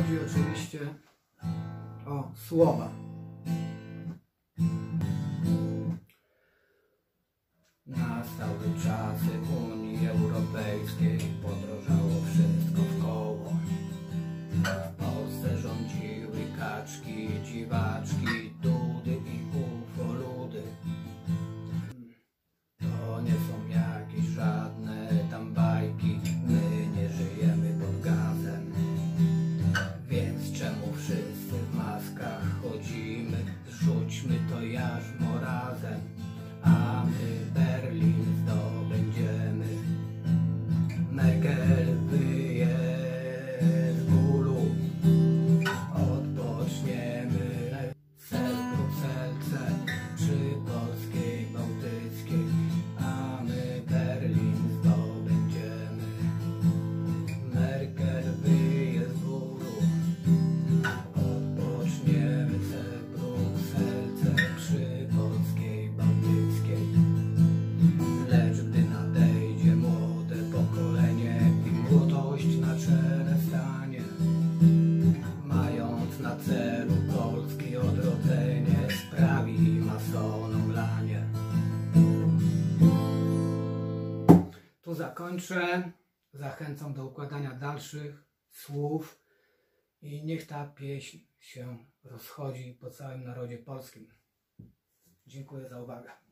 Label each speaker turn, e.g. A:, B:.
A: chodzi oczywiście o słowa. Nastały czasy Unii Europejskiej, podrożało wszystko wkoło. W Polsce rządziły kaczki, dziwaczki, dudy i ufoludy. To nie są jakieś żadne tam bajki, my nie żyjemy pod gazem. Więc czemu wszyscy w maskach chodzimy? Rzućmy to jarzmo razem, a my Berlin zdobędziemy. Merkel wyje z bólu, odpoczniemy w Brukselce przy polskiej bałtyckiej, a my Berlin zdobędziemy. Merkel wyje z bólu, odpoczniemy w Brukselce przy polskiej bałtyckiej. Lecz gdy nadejdzie młode pokolenie i młodość na czele stanie, mając na celu polskie odrodzenie, sprawi masonom lanie. Tu zakończę. Zachęcam do układania dalszych słów i niech ta pieśń się rozchodzi po całym narodzie polskim. Dziękuję za uwagę.